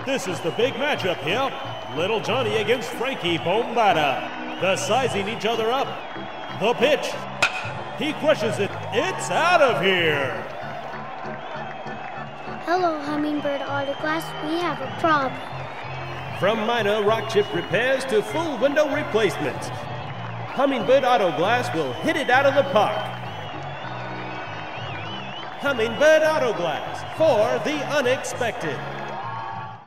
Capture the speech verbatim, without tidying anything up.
This is the big matchup here. Little Johnny against Frankie Bombada. They're sizing each other up. The pitch. He crushes it. It's out of here. Hello, Hummingbird Auto Glass. We have a problem. From minor rock chip repairs to full window replacements, Hummingbird Auto Glass will hit it out of the park. Hummingbird Auto Glass for the unexpected.